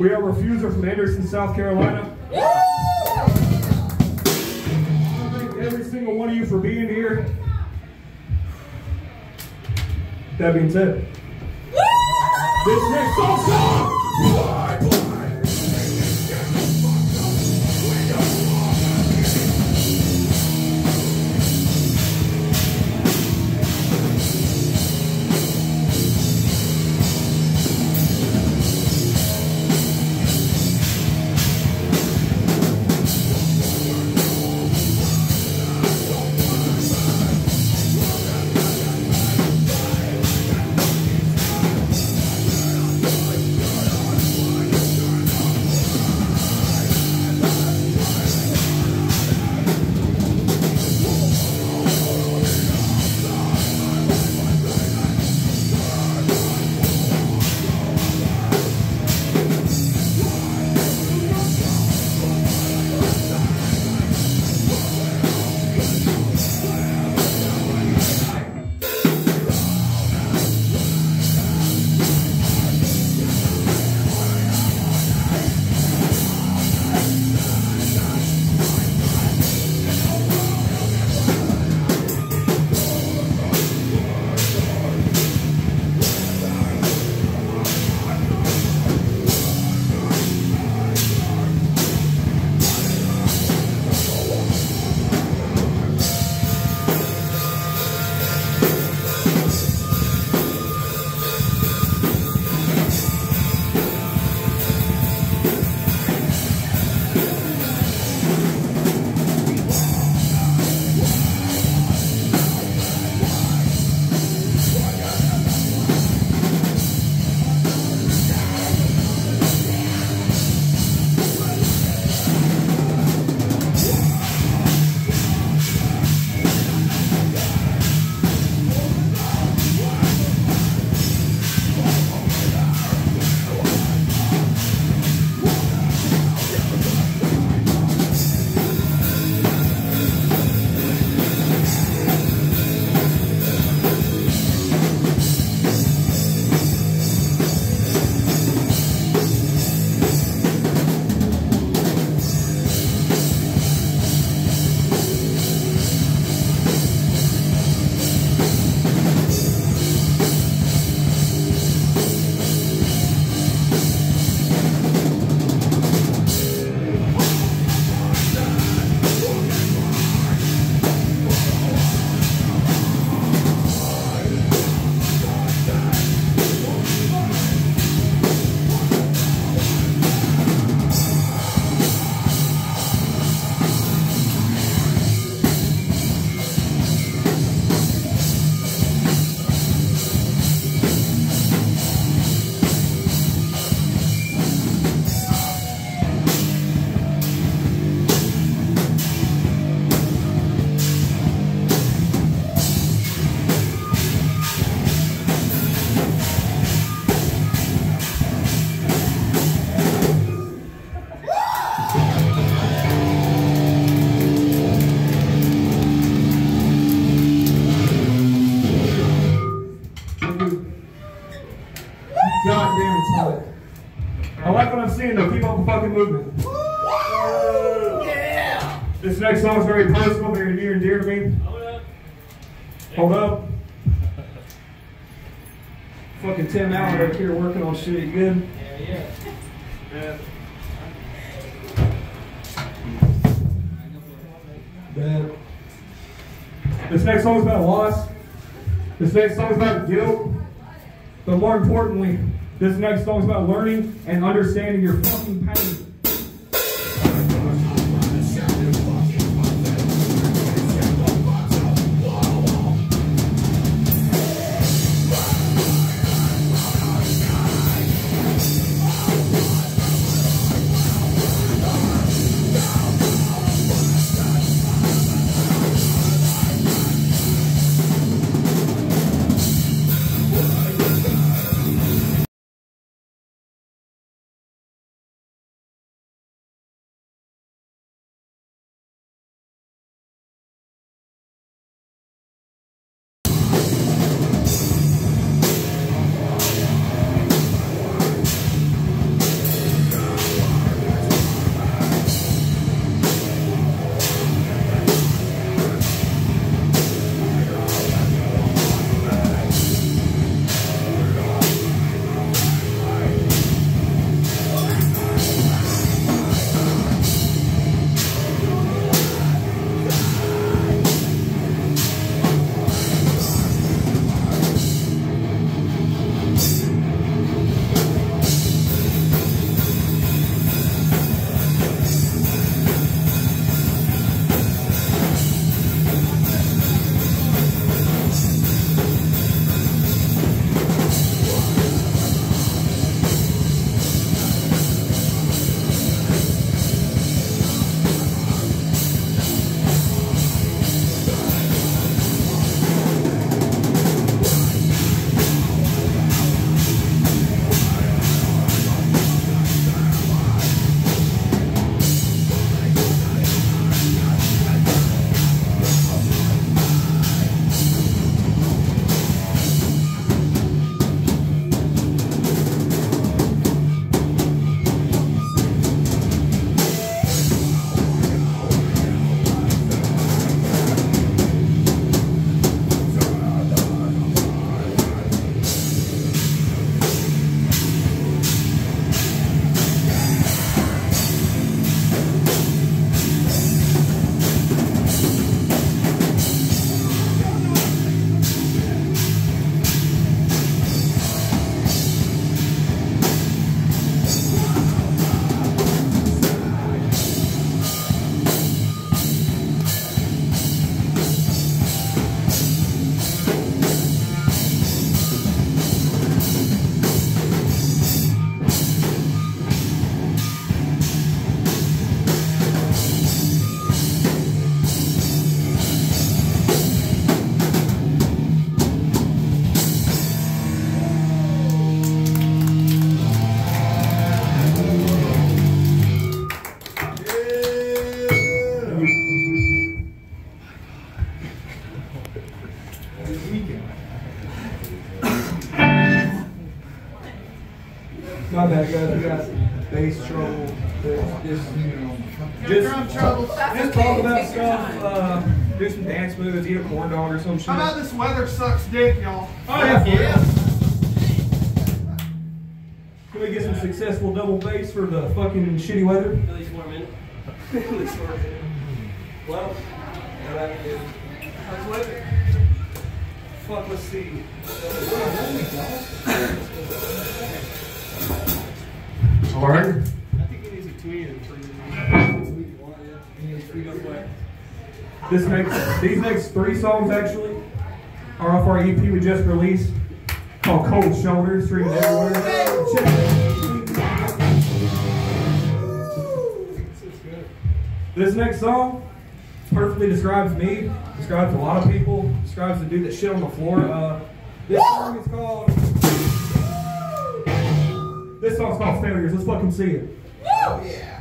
We have a refuser from Anderson, South Carolina. I thank every single one of you for being here. That being said, this next song. God damn, it's hot. I like what I'm seeing though. Keep up the fucking movement. Yeah! This next song is very personal, very near and dear to me. Hold up. Fucking Tim Allen right here working on shit. You good? Yeah. Bad. This next song is about loss. This next song is about guilt. But more importantly, this next song is about learning and understanding your fucking pain. that bass trouble. Just trouble. Just talk about stuff. Do some dance moves. Eat a corn dog or some shit. How about this weather sucks dick, y'all? Oh yeah. Can we get some successful double bass for the fucking shitty weather? At least 1 minute. At least 1 minute. Well, how's the weather? Fuck, let's see. Alright. I think it needs a tweet and These next 3 songs actually are off our EP we just released called Cold Shoulder, streaming everywhere. Check it. This next song perfectly describes me, describes a lot of people, describes the dude that shit on the floor. This song's called Failures. Let's fucking see it. Oh, yeah.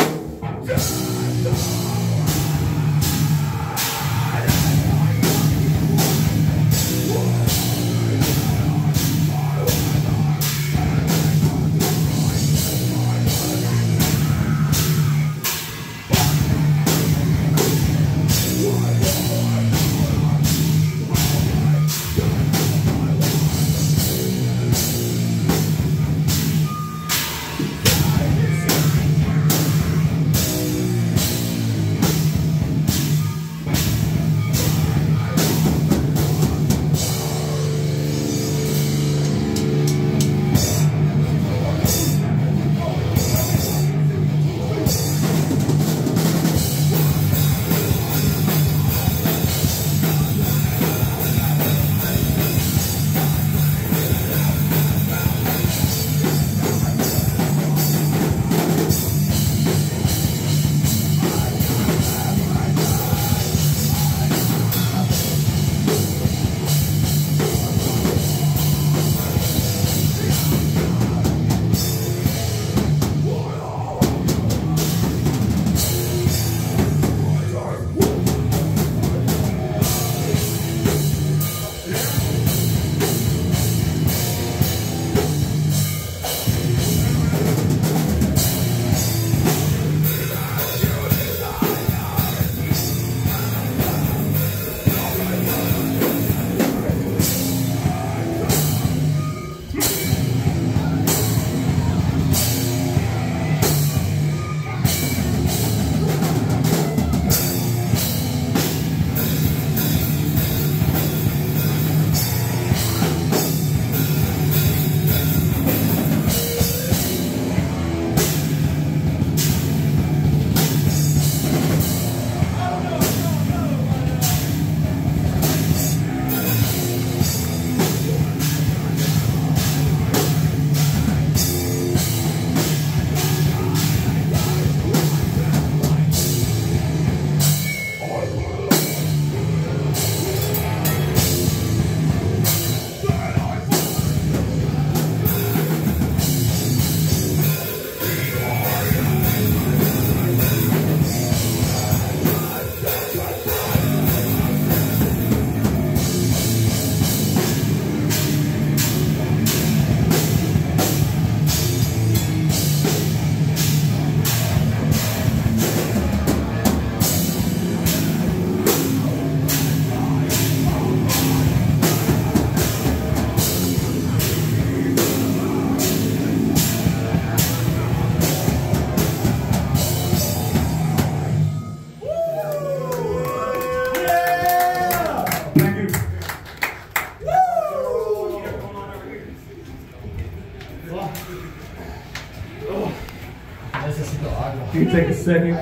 You can take a second.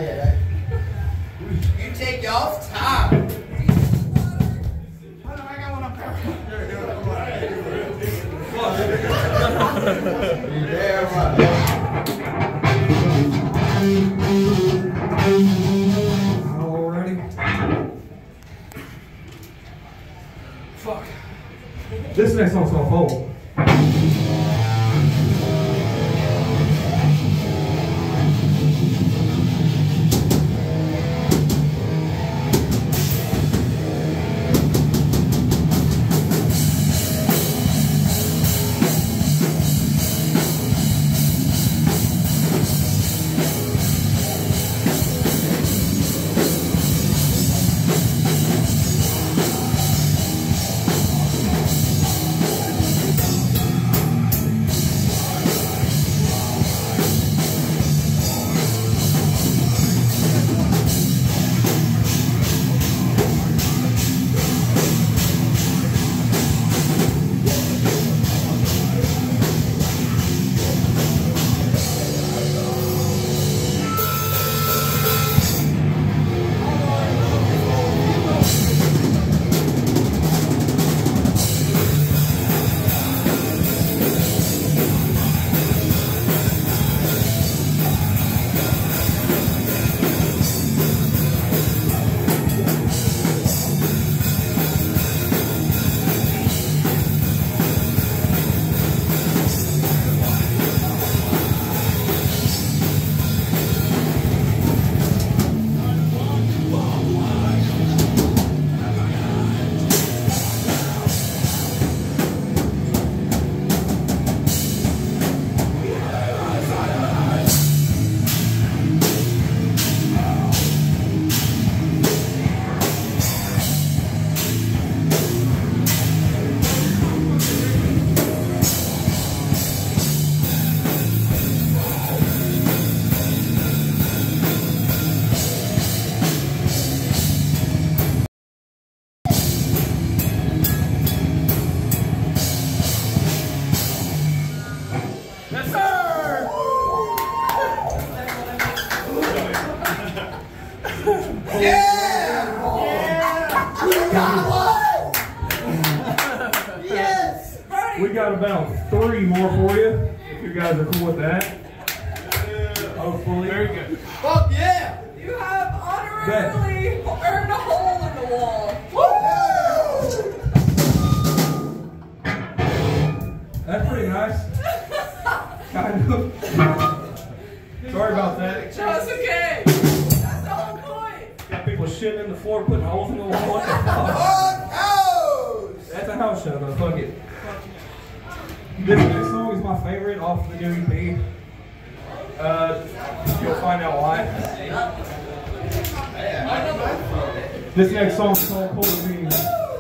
You take y'all's time. Alrighty. Fuck. This next song's called Fold. Yeah! Yes! We got about 3 more for you, if you guys are cool with that. Hopefully. Very good. Fuck yeah! You have honorarily earned a hole in the wall. That's pretty nice. Kind of. Sorry about that. That's okay. That's the whole point. Got people shitting in the floor, putting holes in the wall. What the fuck? Fuck hoes! That's a house show though, fuck it. This next song is my favorite off the new EP. You'll find out why. This next song is called Cold as Beans.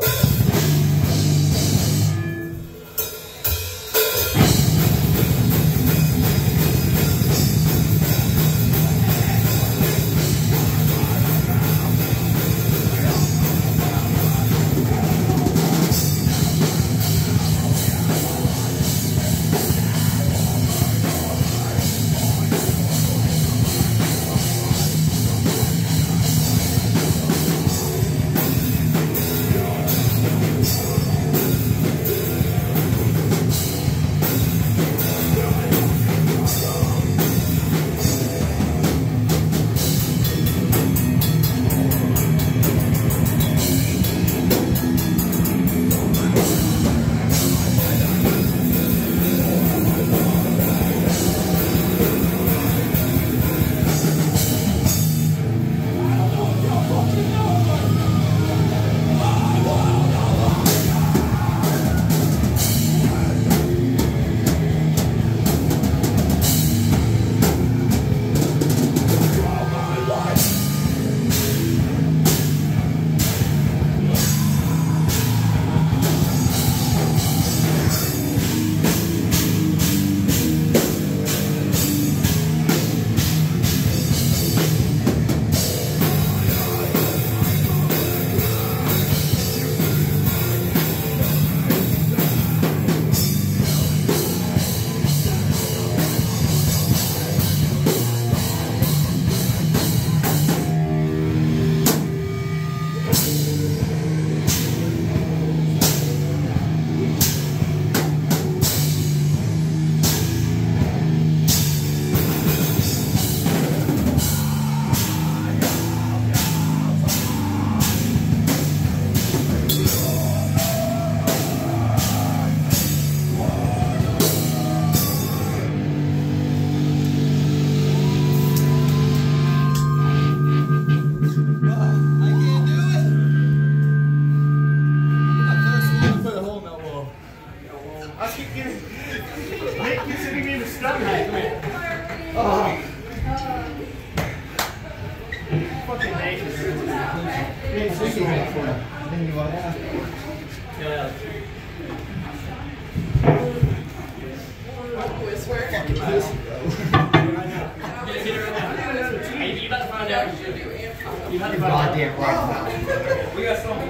Goddamn right. We got something.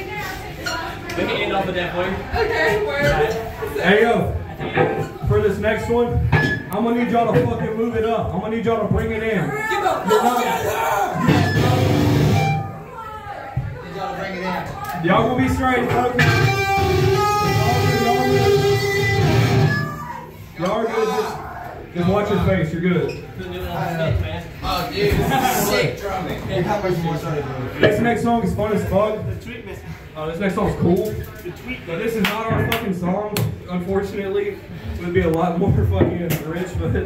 Let me end off with that for you. Okay, where? Hey yo, for this next one, I'm gonna need y'all to fucking move it up. I'm gonna need y'all to bring it in. Give a You're not- You gotta bring it in. Y'all gonna be straight, folks. Y'all are good. Just watch your face. You're good. Oh, dude. Sick drumming. How much more started doing? This next song is fun as fuck. The treatment. This next song's cool. The tweet. But this is not our fucking song. Unfortunately, it would be a lot more fucking rich, but.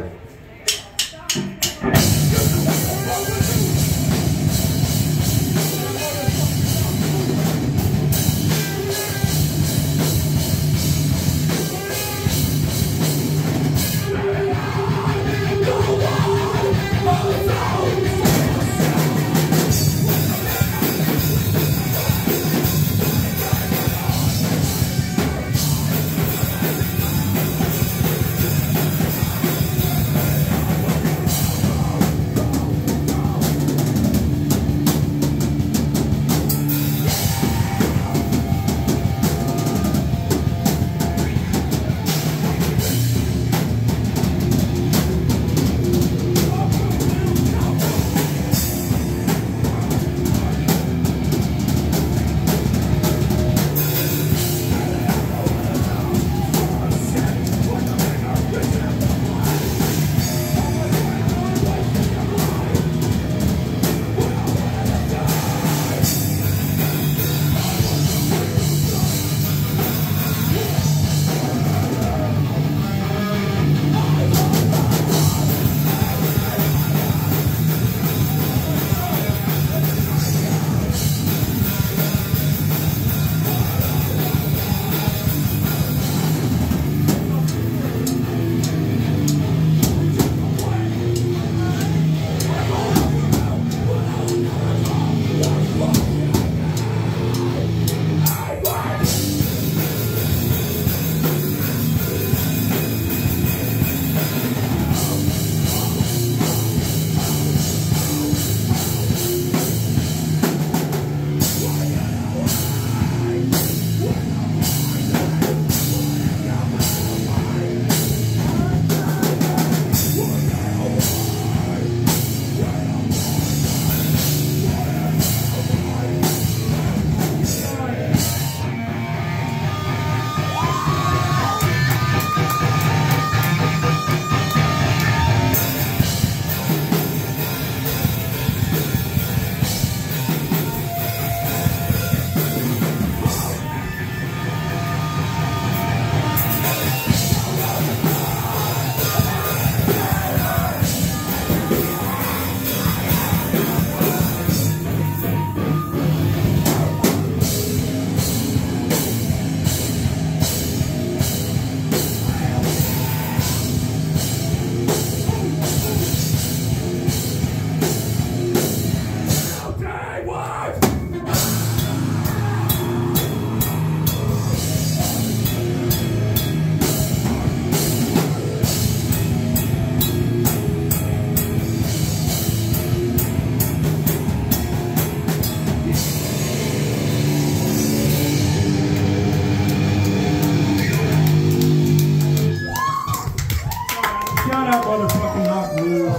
fucking knock loose.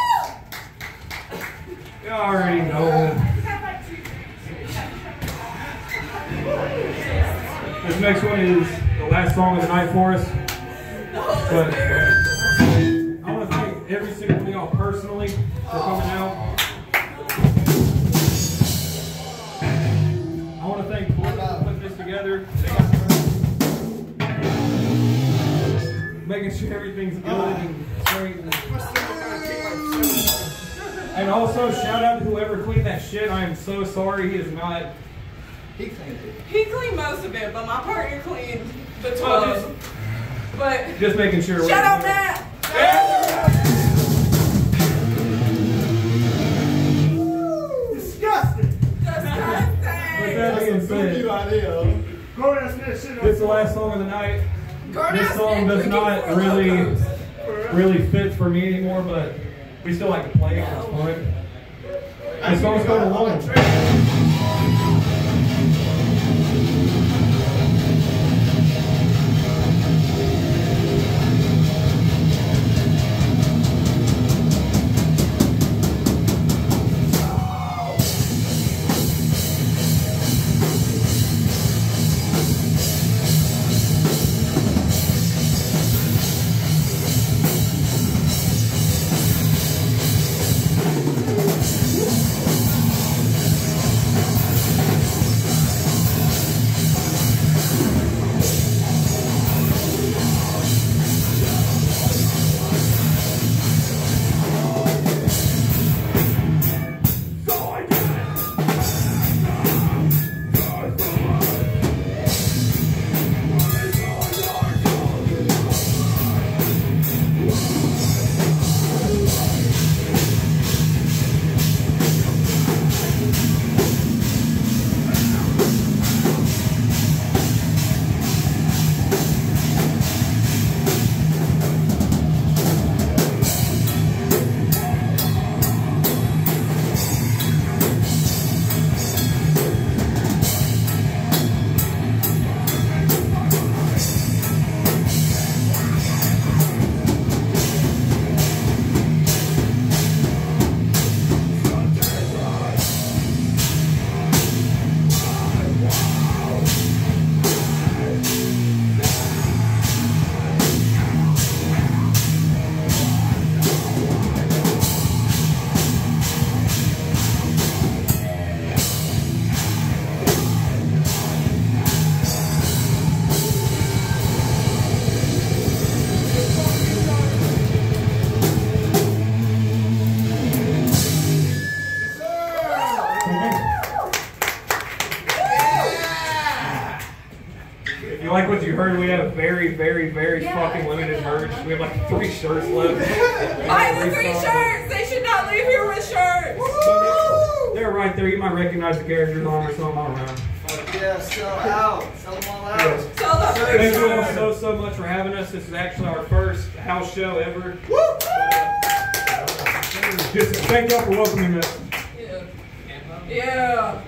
You already know. This next one is the last song of the night for us. But I want to thank every single one of y'all personally for coming out. I want to thank Blue for putting this together. Making sure everything's good and straight. And also, shout out to whoever cleaned that shit. I am so sorry. He is not. He cleaned it. He cleaned most of it, but my partner cleaned the toilet. But just making sure. Shout out, Matt! Disgusting. With that being said, this is the last song of the night. This song does not really fit for me anymore, but we still like to play it. It's fun. This song's called Alone. If you like what you heard, we have very fucking limited merch. We have like 3 shirts left. Buy the 3 shirts! They should not leave here with shirts! They're right there. You might recognize the characters on or something. I don't know. Yeah, sell out. Sell them all out. Yeah. Sell the 3 Thank you all shirts! so much for having us. This is actually our first house show ever. Just thank y'all for welcoming us. Yeah.